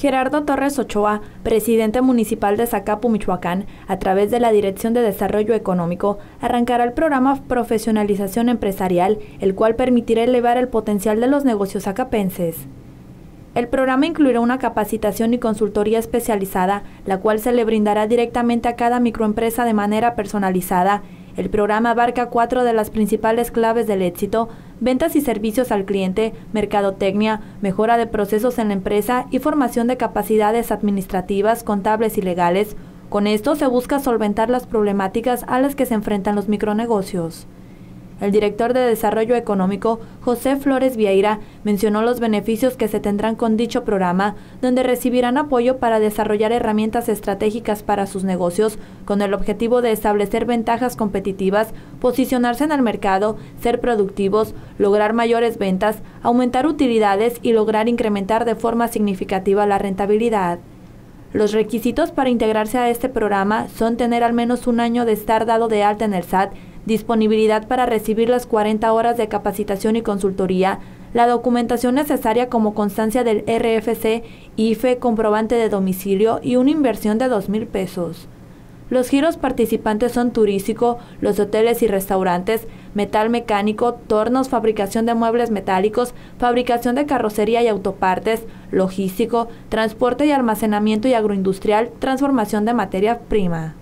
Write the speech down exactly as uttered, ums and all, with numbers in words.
Gerardo Torres Ochoa, presidente municipal de Zacapu, Michoacán, a través de la Dirección de Desarrollo Económico, arrancará el programa Profesionalización Empresarial, el cual permitirá elevar el potencial de los negocios zacapenses. El programa incluirá una capacitación y consultoría especializada, la cual se le brindará directamente a cada microempresa de manera personalizada. El programa abarca cuatro de las principales claves del éxito: ventas y servicios al cliente, mercadotecnia, mejora de procesos en la empresa y formación de capacidades administrativas, contables y legales. Con esto se busca solventar las problemáticas a las que se enfrentan los micronegocios. El director de Desarrollo Económico, José Flores Vieira, mencionó los beneficios que se tendrán con dicho programa, donde recibirán apoyo para desarrollar herramientas estratégicas para sus negocios, con el objetivo de establecer ventajas competitivas, posicionarse en el mercado, ser productivos, lograr mayores ventas, aumentar utilidades y lograr incrementar de forma significativa la rentabilidad. Los requisitos para integrarse a este programa son tener al menos un año de estar dado de alta en el S A T, disponibilidad para recibir las cuarenta horas de capacitación y consultoría, la documentación necesaria como constancia del R F C, I F E, comprobante de domicilio y una inversión de dos mil pesos. Los giros participantes son turístico, los hoteles y restaurantes, metal mecánico, tornos, fabricación de muebles metálicos, fabricación de carrocería y autopartes, logístico, transporte y almacenamiento y agroindustrial, transformación de materia prima.